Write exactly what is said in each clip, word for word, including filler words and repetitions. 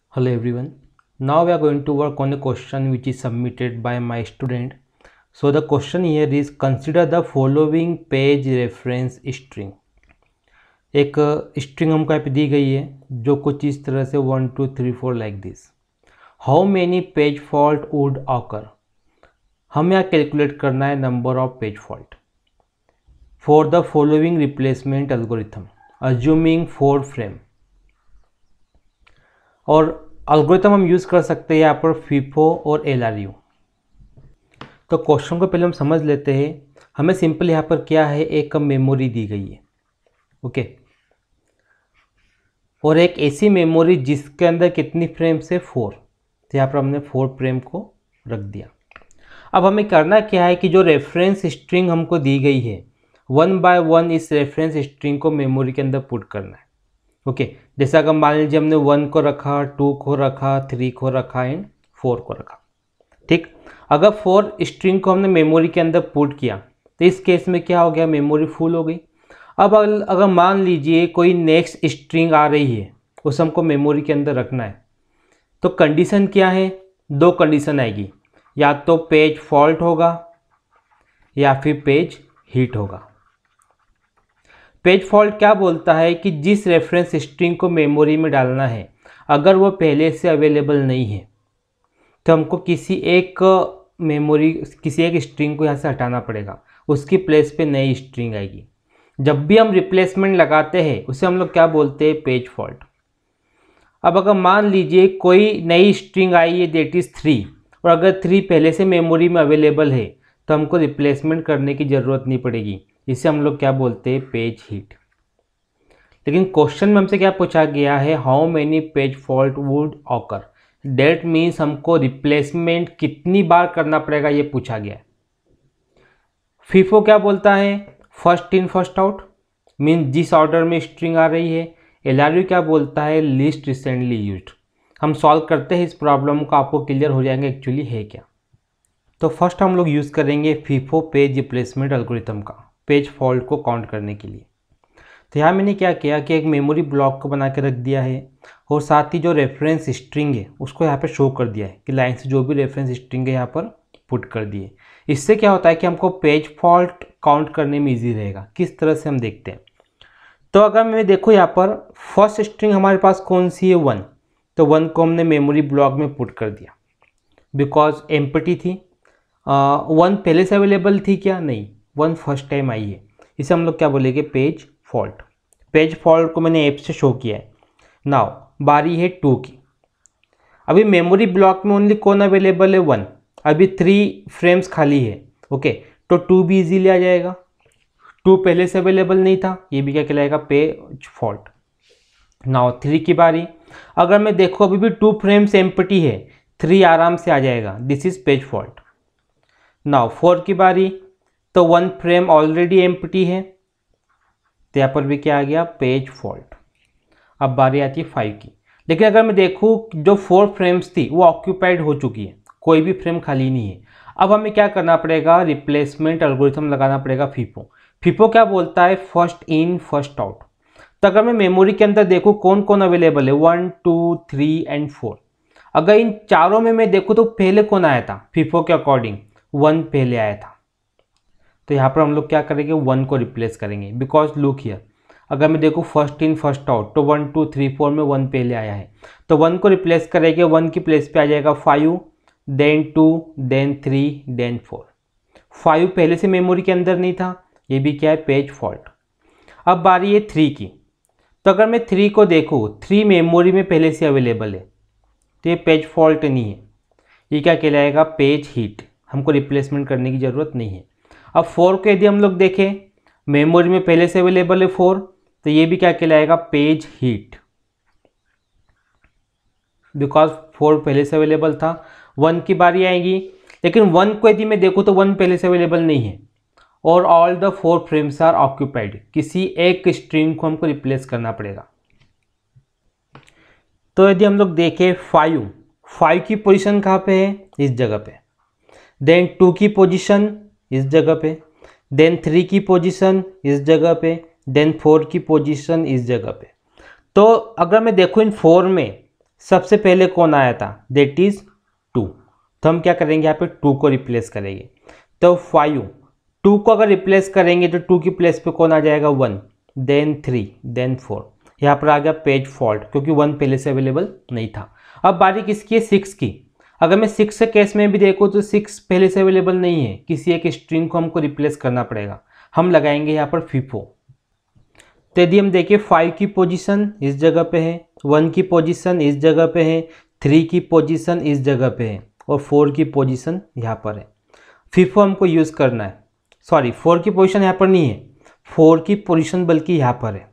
Hello everyone. Now we are going to work on a question which is submitted by my student. So the question here is consider the following page reference string. एक string हमको यहाँ पे दी गई है जो कुछ इस तरह से one two three four like this. How many page fault would occur. हम यहाँ कैलकुलेट करना है number of page fault for the following replacement algorithm assuming four frame. और एल्गोरिथम हम यूज़ कर सकते हैं यहाँ पर फीफो और एल आर यू. तो क्वेश्चन को पहले हम समझ लेते हैं. हमें सिंपल यहाँ पर क्या है, एक मेमोरी दी गई है, ओके, और एक ऐसी मेमोरी जिसके अंदर कितनी फ्रेम्स है, फोर. तो यहाँ पर हमने फोर फ्रेम को रख दिया. अब हमें करना क्या है कि जो रेफरेंस स्ट्रिंग हमको दी गई है वन बाय वन इस रेफरेंस स्ट्रिंग को मेमोरी के अंदर पुट करना है. ओके okay, जैसा अगर मान लीजिए हमने वन को रखा, टू को रखा, थ्री को रखा एंड फोर को रखा. ठीक, अगर फोर स्ट्रिंग को हमने मेमोरी के अंदर पुट किया तो इस केस में क्या हो गया, मेमोरी फुल हो गई. अब अगर मान लीजिए कोई नेक्स्ट स्ट्रिंग आ रही है उसे हमको मेमोरी के अंदर रखना है, तो कंडीशन क्या है, दो कंडीशन आएगी, या तो पेज फॉल्ट होगा या फिर पेज हिट होगा. पेज फॉल्ट क्या बोलता है कि जिस रेफरेंस स्ट्रिंग को मेमोरी में डालना है अगर वो पहले से अवेलेबल नहीं है तो हमको किसी एक मेमोरी किसी एक स्ट्रिंग को यहाँ से हटाना पड़ेगा, उसकी प्लेस पे नई स्ट्रिंग आएगी. जब भी हम रिप्लेसमेंट लगाते हैं उसे हम लोग क्या बोलते हैं, पेज फॉल्ट. अब अगर मान लीजिए कोई नई स्ट्रिंग आई है डेट इज़ थ्री, और अगर थ्री पहले से मेमोरी में अवेलेबल है तो हमको रिप्लेसमेंट करने की ज़रूरत नहीं पड़ेगी. इसे हम लोग क्या बोलते हैं, पेज हिट. लेकिन क्वेश्चन में हमसे क्या पूछा गया है, how many page fault would occur. That means हमको रिप्लेसमेंट कितनी बार करना पड़ेगा ये पूछा गया है. फीफो क्या बोलता है, first in first out, means जिस ऑर्डर में स्ट्रिंग आ रही है. एल आर यू क्या बोलता है, लिस्ट रिसेंटली यूज्ड. हम सॉल्व करते हैं इस प्रॉब्लम को, आपको क्लियर हो जाएंगे एक्चुअली है क्या. तो फर्स्ट हम लोग यूज़ करेंगे फीफो पेज रिप्लेसमेंट एल्गोरिथम का पेज फॉल्ट को काउंट करने के लिए. तो यहाँ मैंने क्या किया कि एक मेमोरी ब्लॉक को बना के रख दिया है और साथ ही जो रेफरेंस स्ट्रिंग है उसको यहाँ पे शो कर दिया है कि लाइन से जो भी रेफरेंस स्ट्रिंग है यहाँ पर पुट कर दिए. इससे क्या होता है कि हमको पेज फॉल्ट काउंट करने में ईजी रहेगा. किस तरह से हम देखते हैं, तो अगर मैं देखो यहाँ पर फर्स्ट स्ट्रिंग हमारे पास कौन सी है, वन. तो वन को हमने मेमोरी ब्लॉक में पुट कर दिया बिकॉज एम्प्टी थी. वन uh, पहले से अवेलेबल थी क्या, नहीं, वन फर्स्ट टाइम आई है. इसे हम लोग क्या बोलेंगे, पेज फॉल्ट. पेज फॉल्ट को मैंने ऐप से शो किया है. नाउ बारी है टू की. अभी मेमोरी ब्लॉक में ओनली कौन अवेलेबल है, वन. अभी थ्री फ्रेम्स खाली है, ओके, तो टू भी इजीली आ जाएगा. टू पहले से अवेलेबल नहीं था, ये भी क्या कहलाएगा, पेज फॉल्ट. नाउ थ्री की बारी. अगर मैं देखो अभी भी टू फ्रेम्स एम्प्टी है, थ्री आराम से आ जाएगा, this is page fault. Now four की बारी, तो वन फ्रेम ऑलरेडी एम्प्टी है, तो यहाँ पर भी क्या आ गया, पेज फॉल्ट. अब बारी आती है फाइव की. लेकिन अगर मैं देखूँ जो फोर फ्रेम्स थी वो ऑक्यूपाइड हो चुकी है, कोई भी फ्रेम खाली नहीं है. अब हमें क्या करना पड़ेगा, रिप्लेसमेंट एल्गोरिथम लगाना पड़ेगा फीफो. फीफो क्या बोलता है, फर्स्ट इन फर्स्ट आउट. तो अगर मैं मेमोरी के अंदर देखूँ कौन कौन अवेलेबल है, one two three and four. अगर इन चारों में मैं देखूँ तो पहले कौन आया था, फीफो के अकॉर्डिंग वन पहले आया था. तो यहाँ पर हम लोग क्या करेंगे, वन को रिप्लेस करेंगे बिकॉज लुक हियर. अगर मैं देखूँ फर्स्ट इन फर्स्ट आउट तो वन टू थ्री फोर में वन पहले आया है, तो वन को रिप्लेस करेंगे. वन की प्लेस पे आ जाएगा five, then two, then three, then four. Five पहले से मेमोरी के अंदर नहीं था, ये भी क्या है, पेज फॉल्ट. अब बारी है थ्री की. तो अगर मैं थ्री को देखूँ, थ्री मेमोरी में पहले से अवेलेबल है, तो ये पेज फॉल्ट नहीं है, ये क्या कहलाएगा, पेज हिट. हमको रिप्लेसमेंट करने की ज़रूरत नहीं है. अब फोर को यदि हम लोग देखें, मेमोरी में पहले से अवेलेबल है फोर, तो ये भी क्या कहलाएगा, पेज हिट, बिकॉज फोर पहले से अवेलेबल था. वन की बारी आएगी, लेकिन वन को यदि मैं देखूँ तो वन पहले से अवेलेबल नहीं है और all the four frames are occupied. किसी एक स्ट्रिंग को हमको रिप्लेस करना पड़ेगा. तो यदि हम लोग देखें फाइव, फाइव की पोजीशन कहाँ पे है, इस जगह पे. देन टू की पोजीशन इस जगह पे, देन थ्री की पोजीशन इस जगह पे, देन फोर की पोजीशन इस जगह पे. तो अगर मैं देखूँ इन फोर में सबसे पहले कौन आया था, दैट इज टू। तो हम क्या करेंगे, यहाँ पे टू को रिप्लेस करेंगे। तो फाइव, टू को अगर रिप्लेस करेंगे तो टू की प्लेस पे कौन आ जाएगा, one, then three, then four. यहाँ पर आ गया पेज फॉल्ट, क्योंकि वन पहले से अवेलेबल नहीं था। अब बारी किसकी है, सिक्स की। अगर मैं सिक्स के केस में भी देखूँ तो सिक्स पहले से अवेलेबल नहीं है, किसी एक स्ट्रिंग को हमको रिप्लेस करना पड़ेगा। हम लगाएंगे यहाँ पर फीफो। तो यदि हम देखें फाइव की पोजीशन इस जगह पे है, वन की पोजीशन इस जगह पे है, थ्री की पोजीशन इस जगह पे है और फोर की पोजीशन यहाँ पर है। फीफो हमको यूज़ करना है, सॉरी फोर की पोजीशन यहाँ पर नहीं है, फोर की पोजीशन बल्कि यहाँ पर है।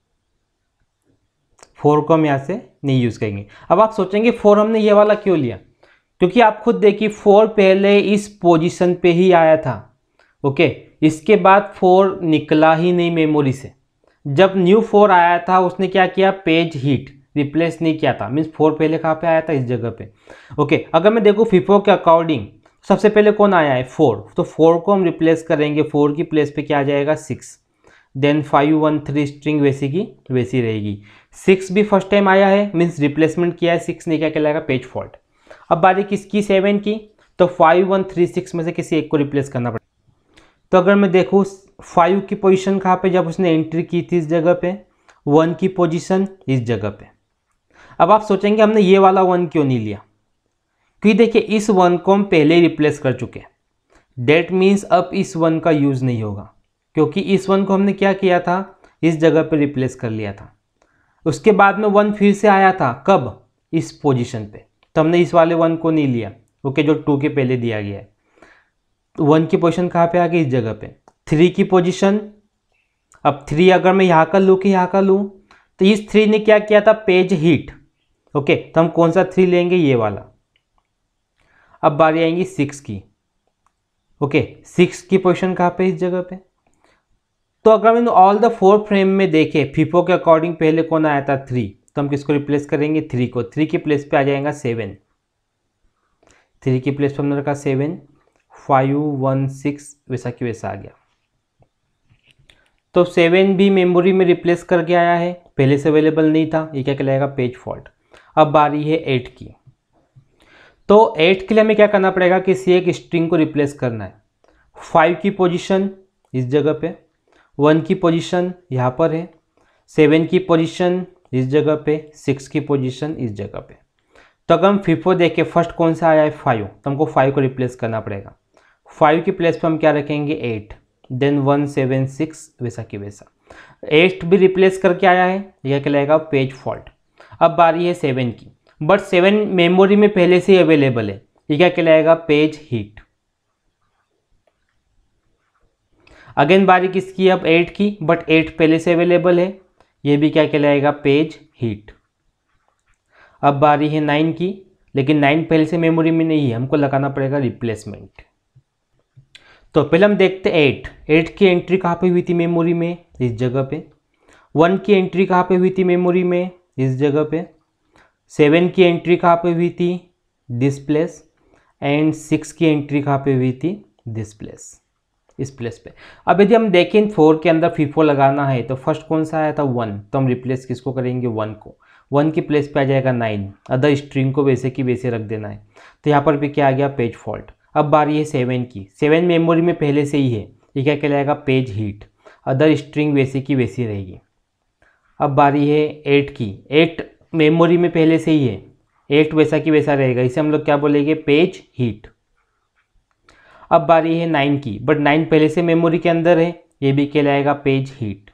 फोर को हम यहाँ से नहीं यूज़ करेंगे। अब आप सोचेंगे फोर हमने ये वाला क्यों लिया, क्योंकि आप खुद देखिए फोर पहले इस पोजीशन पे ही आया था। ओके, इसके बाद फोर निकला ही नहीं मेमोरी से। जब न्यू फोर आया था उसने क्या किया, पेज हीट, रिप्लेस नहीं किया था। मीन्स फोर पहले कहाँ पे आया था, इस जगह पे। ओके, अगर मैं देखूँ फीफो के अकॉर्डिंग सबसे पहले कौन आया है, फोर। तो फोर को हम रिप्लेस करेंगे, फोर की प्लेस पे क्या आ जाएगा, six. Then five one three string वैसी की वैसी रहेगी। सिक्स भी फर्स्ट टाइम आया है, मीन्स रिप्लेसमेंट किया है, सिक्स ने क्या कहलाएगा, पेज फॉल्ट। अब बारी किसकी, सेवन की। तो फाइव वन थ्री सिक्स में से किसी एक को रिप्लेस करना पड़ेगा। तो अगर मैं देखूँ फाइव की पोजीशन कहाँ पे, जब उसने एंट्री की थी इस जगह पे, वन की पोजीशन इस जगह पे। अब आप सोचेंगे हमने ये वाला वन क्यों नहीं लिया, क्योंकि देखिए इस वन को हम पहले ही रिप्लेस कर चुके हैं। डेट मीन्स अब इस वन का यूज़ नहीं होगा, क्योंकि इस वन को हमने क्या किया था, इस जगह पे रिप्लेस कर लिया था। उसके बाद में वन फिर से आया था, कब, इस पोजीशन पे। तो हमने इस वाले वन को नहीं लिया, ओके, जो टू के पहले दिया गया है। तो वन की पोजीशन कहाँ पे आ गई, इस जगह पे। थ्री की पोजीशन, अब थ्री अगर मैं यहाँ का लूँ कि यहाँ का लूँ, तो इस थ्री ने क्या किया था, पेज हीट। ओके, तो हम कौन सा थ्री लेंगे, ये वाला। अब बारी आएंगी सिक्स की। ओके, सिक्स की पोजीशन कहाँ पे, इस जगह पे। तो अगर मैंने ऑल द फोर फ्रेम में देखे फीफो के अकॉर्डिंग पहले कौन आया था, थ्री। तो हम किसको रिप्लेस करेंगे, थ्री को। थ्री की प्लेस पे आ जाएगा सेवन। थ्री की प्लेस पे हमने रखा सेवन। फाइव वन सिक्स वैसा कि वैसा आ गया। तो सेवन भी मेमोरी में रिप्लेस करके आया है, पहले से अवेलेबल नहीं था, ये क्या कहलाएगा, पेज फॉल्ट। अब बारी है एट की। तो एट के लिए हमें क्या करना पड़ेगा, किसी एक स्ट्रिंग को रिप्लेस करना है। फाइव की पोजीशन इस जगह पे, वन की पोजीशन यहाँ पर है, सेवन की पोजीशन इस जगह पे, सिक्स की पोजीशन इस जगह पे। तो अगर हम फीफो देखें, फर्स्ट कौन सा आया है, फाइव। तो हमको फाइव को रिप्लेस करना पड़ेगा। फाइव की प्लेस पे हम क्या रखेंगे, eight. Then one seven six वैसा कि वैसा। एट भी रिप्लेस करके आया है, यह कहलाएगा पेज फॉल्ट। अब बारी है सेवन की, बट सेवन मेमोरी में पहले से ही अवेलेबल है, ये क्या कहलाएगा, पेज हीट। अगेन बारी किसकी, अब एट की, बट एट पहले से अवेलेबल है, ये भी क्या कहलाएगा, पेज हीट। अब बारी है नाइन की, लेकिन नाइन पहले से मेमोरी में नहीं है, हमको लगाना पड़ेगा रिप्लेसमेंट। तो पहले हम देखते हैं एट। एट की एंट्री कहाँ पे हुई थी मेमोरी में, इस जगह पे। वन की एंट्री कहाँ पे हुई थी मेमोरी में, इस जगह पे। सेवन की एंट्री कहाँ पे हुई थी, दिस प्लेस। एंड सिक्स की एंट्री कहाँ पे हुई थी, दिस प्लेस, इस प्लेस पे। अब यदि हम देखें फोर के अंदर फीफो लगाना है, तो फर्स्ट कौन सा आया था, वन। तो हम रिप्लेस किसको करेंगे, वन को। वन की प्लेस पे आ जाएगा नाइन। अदर स्ट्रिंग को वैसे की वैसे रख देना है। तो यहाँ पर भी क्या आ गया, पेज फॉल्ट। अब बारी है सेवन की। सेवन मेमोरी में पहले से ही है, ये क्या कहलाएगा, पेज हीट। अदर स्ट्रिंग वैसे की वैसी रहेगी। अब बारी है एट की। एट मेमोरी में पहले से ही है, एट वैसा की वैसा रहेगा, इसे हम लोग क्या बोलेंगे, पेज हीट। अब बारी है नाइन की, बट नाइन पहले से मेमोरी के अंदर है, ये भी कहलाएगा पेज हीट।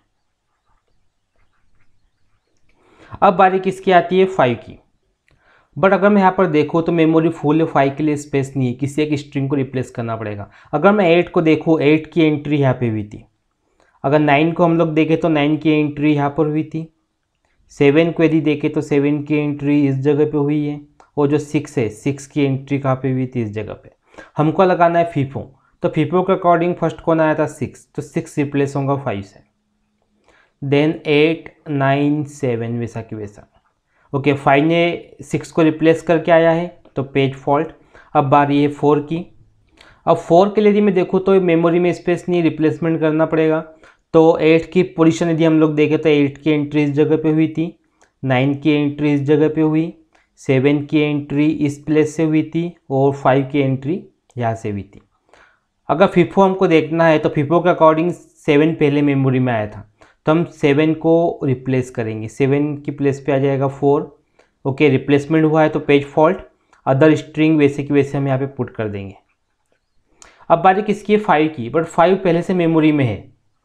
अब बारी किसकी आती है, फाइव की। बट अगर मैं यहाँ पर देखूँ तो मेमोरी फुल है, फाइव के लिए स्पेस नहीं है, किसी एक स्ट्रिंग को रिप्लेस करना पड़ेगा। अगर मैं एट को देखूँ, एट की एंट्री यहाँ पे हुई थी। अगर नाइन को हम लोग देखें तो नाइन की एंट्री यहाँ पर हुई थी। सेवन को यदि देखें तो सेवन की एंट्री इस जगह पे हुई है, और जो सिक्स है, सिक्स की एंट्री कहाँ पे हुई थी, इस जगह पे। हमको लगाना है फीफो। तो फीफो के अकॉर्डिंग फर्स्ट कौन आया था, सिक्स। तो सिक्स रिप्लेस होगा फाइव से। देन एट नाइन सेवन वैसा कि वैसा। ओके, फाइव ने सिक्स को रिप्लेस करके आया है, तो पेज फॉल्ट। अब बारी है फोर की। अब फोर के लिए यदि मैं देखूँ तो मेमोरी में स्पेस नहीं, रिप्लेसमेंट करना पड़ेगा। तो एट की पोजीशन यदि हम लोग देखें तो एट की एंट्री इस जगह पे हुई थी, नाइन की एंट्री इस जगह पे हुई, सेवन की एंट्री इस प्लेस से हुई थी और फाइव की एंट्री यहाँ से हुई थी। अगर फिफो हमको देखना है तो फिफो के अकॉर्डिंग सेवन पहले मेमोरी में आया था, तो हम सेवन को रिप्लेस करेंगे। सेवन की प्लेस पे आ जाएगा फोर। ओके, रिप्लेसमेंट हुआ है तो पेज फॉल्ट। अदर स्ट्रिंग वैसे की वैसे हम यहाँ पे पुट कर देंगे। अब बारी किसकी है? फाइव की, बट फाइव पहले से मेमोरी में है,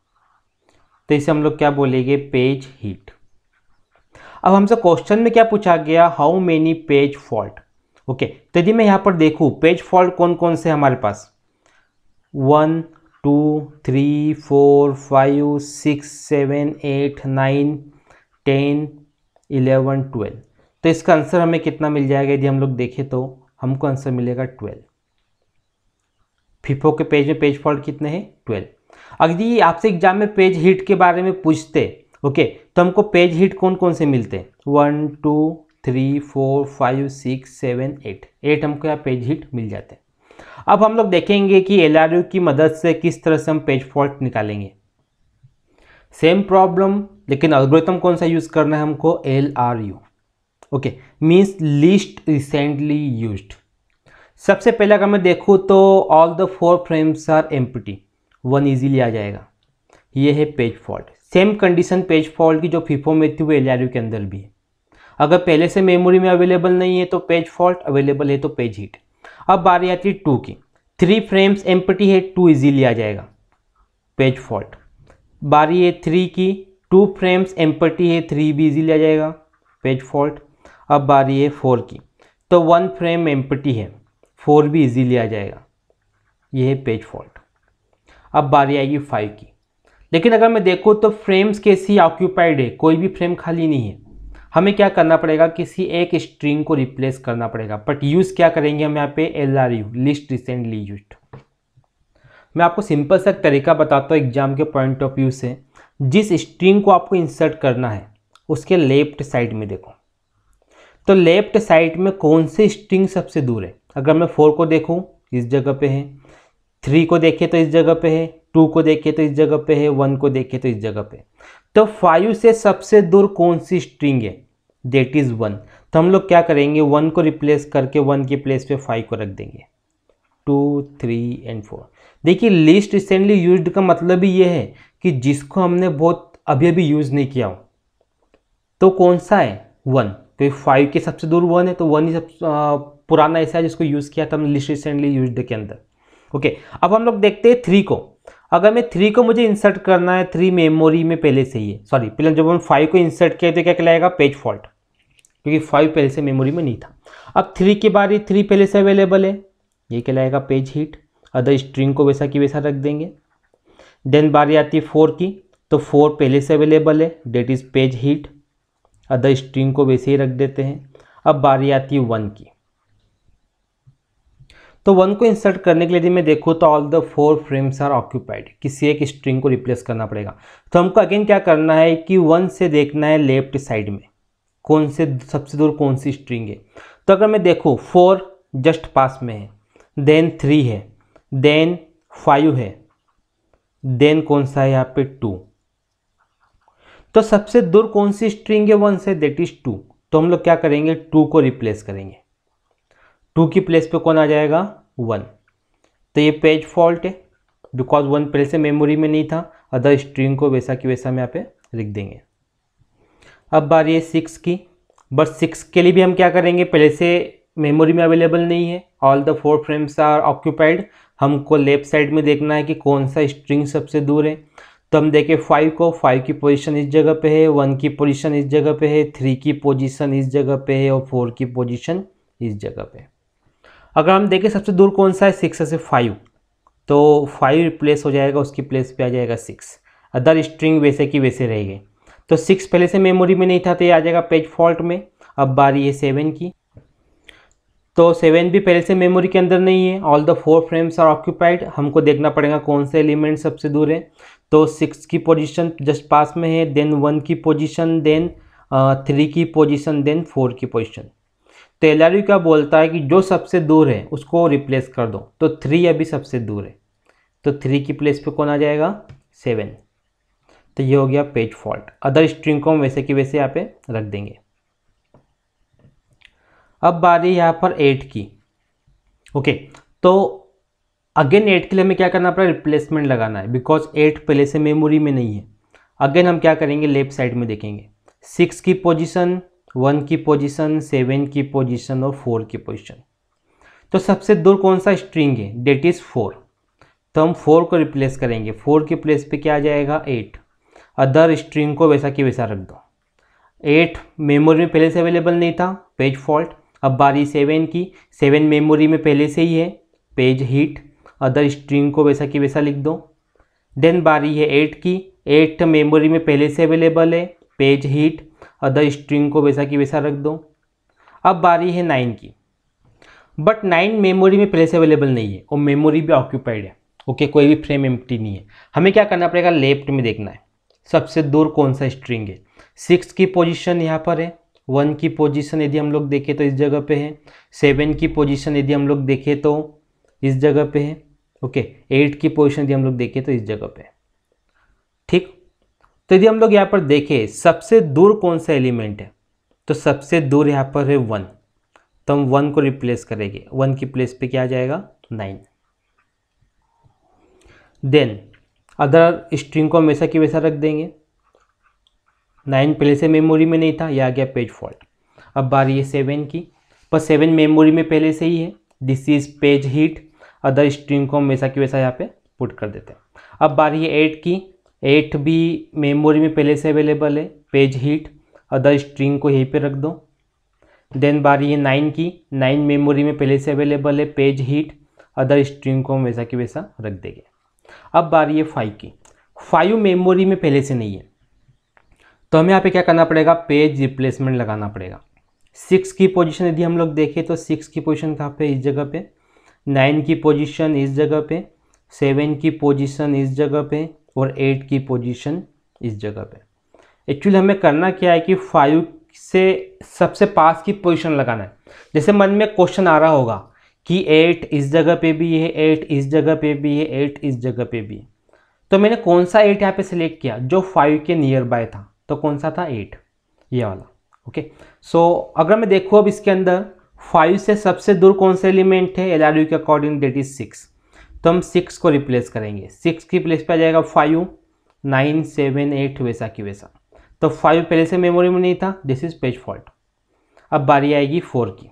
तो इसे हम लोग क्या बोलेंगे? Page hit. अब हमसे क्वेश्चन में क्या पूछा गया? How many page fault. Okay, तो यदि मैं यहाँ पर देखूँ पेज फॉल्ट कौन कौन से हमारे पास, one two three four five six seven eight nine ten eleven twelve. तो इसका आंसर हमें कितना मिल जाएगा? यदि हम लोग देखें तो हमको आंसर मिलेगा ट्वेल्व। फिफो के पेज में पेज फॉल्ट कितने हैं? ट्वेल्व। अगर आपसे एग्जाम में पेज हिट के बारे में पूछते, ओके, तो हमको पेज हिट कौन कौन से मिलते हैं? One two three four five six seven eight, eight हमको यहाँ पेज हिट मिल जाते हैं। अब हम लोग देखेंगे कि एल आर यू की मदद से किस तरह से हम पेज फॉल्ट निकालेंगे। सेम प्रॉब्लम, लेकिन एल्गोरिथम कौन सा यूज करना है हमको? L R U. Okay, means least recently used. सबसे पहले अगर मैं देखूँ तो all the four frames are empty, one easily आ जाएगा। ये है page fault. Same condition page fault की जो फिफो में थी वो एल आर यू के अंदर भी है। अगर पहले से मेमोरी में अवेलेबल नहीं है तो पेज फॉल्ट, अवेलेबल है तो पेज हिट। अब बारी आती है टू की, थ्री फ्रेम्स एम्प्टी है, टू इजीली आ जाएगा, पेज फॉल्ट। बारी है थ्री की, टू फ्रेम्स एम्प्टी है, थ्री भी इजीली आ जाएगा, पेज फॉल्ट। अब बारी है फोर की, तो वन फ्रेम एम्प्टी है, फोर भी इजीली आ जाएगा, ये है पेज फॉल्ट। अब बारी आएगी फाइव की, लेकिन अगर मैं देखूँ तो फ्रेम्स कैसी ऑक्यूपाइड है, कोई भी फ्रेम खाली नहीं है। हमें क्या करना पड़ेगा? किसी एक स्ट्रिंग को रिप्लेस करना पड़ेगा, बट यूज़ क्या करेंगे हम यहाँ पे? L R U, least recently used. मैं आपको सिंपल सा तरीका बताता हूँ एग्जाम के पॉइंट ऑफ व्यू से। जिस स्ट्रिंग को आपको इंसर्ट करना है उसके लेफ्ट साइड में देखो, तो लेफ्ट साइड में कौन से स्ट्रिंग सबसे दूर है? अगर मैं फोर को देखूँ इस जगह पे है, थ्री को देखे तो इस जगह पे है, टू को देखे तो इस जगह पे है, वन को देखे तो इस जगह पे। तो फाइव से सबसे दूर कौन सी स्ट्रिंग है? That is one. तो हम लोग क्या करेंगे? वन को रिप्लेस करके वन के प्लेस पे फाइव को रख देंगे। Two three and four. देखिए, लिस्ट रिसेंटली यूज्ड का मतलब ही ये है कि जिसको हमने बहुत अभी अभी यूज नहीं किया हो, तो कौन सा है? वन। तो फाइव के सबसे दूर वन है, तो वन ही सब पुराना ऐसा है जिसको यूज किया था हमने लिस्ट रिसेंटली यूज्ड के अंदर। ओके, अब हम लोग देखते हैं थ्री को। अगर मैं थ्री को मुझे इंसर्ट करना है, थ्री मेमोरी में पहले से ही है, सॉरी पहले जब हम फाइव को इंसर्ट किया तो क्या कहलाएगा? पेज फॉल्ट, क्योंकि फाइव पहले से मेमोरी में नहीं था। अब थ्री की बारी, थ्री पहले से अवेलेबल है, ये कहलाएगा पेज हीट। अदर स्ट्रिंग को वैसा की वैसा रख देंगे। देन बारी आती है फोर की, तो फोर पहले से अवेलेबल है, that is page hit. Other string को वैसे ही रख देते हैं। अब बारी आती है वन की, तो वन को इंसर्ट करने के लिए यदि मैं देखूँ तो all the four frames are occupied, किसी एक स्ट्रिंग को रिप्लेस करना पड़ेगा। तो हमको अगेन क्या करना है कि वन से देखना है लेफ्ट साइड में कौन से सबसे दूर कौन सी स्ट्रिंग है। तो अगर मैं देखूँ फोर जस्ट पास में है, देन थ्री है, देन फाइव है, देन कौन सा है यहाँ पे? टू। तो सबसे दूर कौन सी स्ट्रिंग है वन से? That is two. तो हम लोग क्या करेंगे? टू को रिप्लेस करेंगे। टू की प्लेस पे कौन आ जाएगा? वन। तो ये पेज फॉल्ट है, बिकॉज वन पहले से मेमोरी में नहीं था। अदर स्ट्रिंग को वैसा की वैसा हम यहाँ पे लिख देंगे। अब बारी है सिक्स की, बट सिक्स के लिए भी हम क्या करेंगे? पहले से मेमोरी में अवेलेबल नहीं है, all the four frames are occupied. हमको लेफ्ट साइड में देखना है कि कौन सा स्ट्रिंग सबसे दूर है। तो हम देखें फाइव को, फाइव की पोजीशन इस जगह पे है, वन की पोजीशन इस जगह पे है, थ्री की पोजीशन इस जगह पे है और फोर की पोजीशन इस जगह पे। अगर हम देखें सबसे दूर कौन सा है? सिक्स से फाइव, तो फाइव रिप्लेस हो जाएगा, उसकी प्लेस पे आ जाएगा सिक्स। अदर स्ट्रिंग वैसे की वैसे रहेगी। तो सिक्स पहले से मेमोरी में नहीं था तो ये आ जाएगा पेज फॉल्ट में। अब बारी है सेवन की, तो सेवन भी पहले से मेमोरी के अंदर नहीं है, all the four frames are occupied. हमको देखना पड़ेगा कौन सा एलिमेंट सबसे दूर है। तो सिक्स की पोजीशन जस्ट पास में है, देन वन की पोजीशन, देन थ्री की पोजीशन, देन फोर की पोजीशन। तो एल आर यू क्या बोलता है कि जो सबसे दूर है उसको रिप्लेस कर दो। तो थ्री अभी सबसे दूर है, तो थ्री की प्लेस पे कौन आ जाएगा? सेवन। तो ये हो गया पेज फॉल्ट। अदर स्ट्रिंग को हम वैसे की वैसे यहाँ पे रख देंगे। अब बारी यहाँ पर एट की। ओके, तो अगेन एट के लिए हमें क्या करना पड़ेगा, रिप्लेसमेंट लगाना है, बिकॉज एट पहले से मेमोरी में नहीं है। अगेन हम क्या करेंगे, लेफ्ट साइड में देखेंगे, सिक्स की पोजीशन, वन की पोजीशन, सेवन की पोजीशन और फोर की पोजीशन। तो सबसे दूर कौन सा स्ट्रिंग है, डेट इज फोर। तो हम फोर को रिप्लेस करेंगे, फोर के प्लेस पे क्या आ जाएगा, एट। अदर स्ट्रिंग को वैसा कि वैसा रख दो। एट मेमोरी में पहले से अवेलेबल नहीं था, पेज फॉल्ट। अब बारी सेवन की, सेवन मेमोरी में पहले से ही है, पेज हिट। अदर स्ट्रिंग को वैसा कि वैसा लिख दो। देन बारी है एट की, एट मेमोरी में पहले से अवेलेबल है, पेज हिट। अदर स्ट्रिंग को वैसा कि वैसा रख दो। अब बारी है नाइन की, बट नाइन मेमोरी में पहले से अवेलेबल नहीं है और मेमोरी भी ऑक्यूपाइड है। ओके okay, कोई भी फ्रेम एम्प्टी नहीं है। हमें क्या करना पड़ेगा, लेफ्ट में देखना है सबसे दूर कौन सा स्ट्रिंग है। सिक्स की पोजीशन यहाँ पर है, वन की पोजीशन यदि हम लोग देखें तो इस जगह पे है, सेवन की पोजीशन यदि हम लोग देखें तो इस जगह पे है। ओके, एट की पोजीशन यदि हम लोग देखें तो इस जगह पे है। ठीक, तो यदि हम लोग यहाँ पर देखें सबसे दूर कौन सा एलिमेंट है, तो सबसे दूर यहाँ पर है वन। तो हम वन को रिप्लेस करेंगे, वन की प्लेस पे क्या आ जाएगा, नाइन। देन अदर स्ट्रिंग को हम वैसा कि वैसा रख देंगे। नाइन पहले से मेमोरी में नहीं था, यह आ गया पेज फॉल्ट। अब बारी है सेवन की, पर सेवन मेमोरी में पहले से ही है, this is page hit. Other string को हम वैसा कि वैसा यहाँ पे पुट कर देते हैं। अब बारी है एट की, एट भी मेमोरी में पहले से अवेलेबल है, पेज हिट। अदर स्ट्रिंग को यहीं पे रख दो। देन बारी है नाइन की, नाइन मेमोरी में पहले से अवेलेबल है, पेज हिट। अदर स्ट्रिंग को हम वैसा कि वैसा रख देंगे। अब बारी है फाइव की, फाइव मेमोरी में पहले से नहीं है, तो हमें यहाँ पे क्या करना पड़ेगा, पेज रिप्लेसमेंट लगाना पड़ेगा। सिक्स की पोजीशन यदि हम लोग देखें तो सिक्स की पोजीशन कहाँ पे, इस जगह पे। नाइन की पोजीशन इस जगह पे, सेवन की पोजीशन इस जगह पे और एट की पोजीशन इस जगह पे। एक्चुअली हमें करना क्या है कि फाइव से सबसे पास की पोजीशन लगाना है। जैसे मन में क्वेश्चन आ रहा होगा कि एट इस जगह पे भी है, एट इस जगह पे भी है, एट इस जगह पे भी है, तो मैंने कौन सा एट यहाँ पे सिलेक्ट किया, जो फाइव के नियर बाय था। तो कौन सा था, एट, ये वाला। ओके, सो अगर मैं देखूँ अब इसके अंदर फाइव से सबसे दूर कौन सा एलिमेंट है, एल आर यू के अकॉर्डिंग डेट इज सिक्स। तो हम सिक्स को रिप्लेस करेंगे, सिक्स की प्लेस पे आ जाएगा फाइव, नाइन, सेवन, एट वैसा की वैसा। तो फाइव पहले से मेमोरी में नहीं था, दिस इज पेज फॉल्ट। अब बारी आएगी फोर की,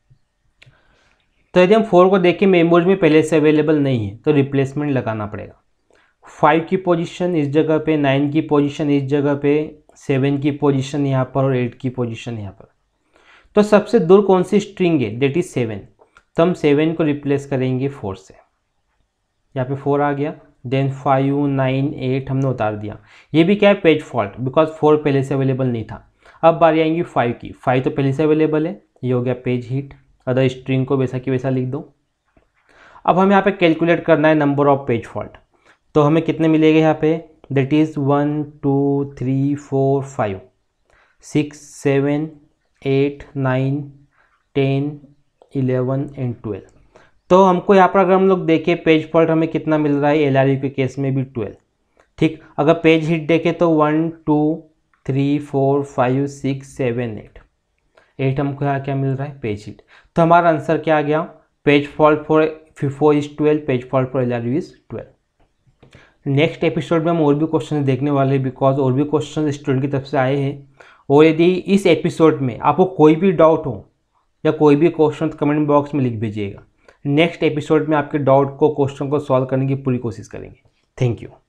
तो यदि हम फोर को देखें मेमोरी में पहले से अवेलेबल नहीं है तो रिप्लेसमेंट लगाना पड़ेगा। फाइव की पोजीशन इस जगह पे, नाइन की पोजीशन इस जगह पे, सेवन की पोजीशन यहाँ पर और एट की पोजीशन यहाँ पर। तो सबसे दूर कौन सी स्ट्रिंग है, डेट इज सेवन। तो हम सेवन को रिप्लेस करेंगे फोर से, यहाँ पे फोर आ गया। देन फाइव, नाइन, एट हमने उतार दिया। ये भी क्या है, पेज फॉल्ट, बिकॉज फोर पहले से अवेलेबल नहीं था। अब बारी आएंगी फाइव की, फाइव तो पहले से अवेलेबल है, ये हो गया पेज हिट। अदर स्ट्रिंग को वैसा कि वैसा लिख दो। अब हमें यहाँ पे कैलकुलेट करना है नंबर ऑफ पेज फॉल्ट। तो हमें कितने मिलेंगे यहाँ पे, that is one, two, three, four, five, six, seven, eight, nine, ten, eleven and twelve. तो हमको यहाँ पर अगर हम लोग देखें पेज फॉल्ट हमें कितना मिल रहा है, एल आर यू के केस में भी ट्वेल्व। ठीक, अगर पेज हिट देखें तो one, two, three, four, five, six, seven, eight. Eight हमको यहाँ क्या मिल रहा है, पेज हिट। तो हमारा आंसर क्या आ गया, page fault for FIFO is twelve, page fault for L R U is twelve. Next episode में हम और भी क्वेश्चन देखने वाले हैं, बिकॉज और भी क्वेश्चन स्टूडेंट की तरफ से आए हैं। और यदि इस एपिसोड में आपको कोई भी डाउट हो या कोई भी क्वेश्चन तो कमेंट बॉक्स में लिख भेजिएगा। नेक्स्ट एपिसोड में आपके डाउट को, क्वेश्चन को सॉल्व करने की पूरी कोशिश करेंगे। Thank you.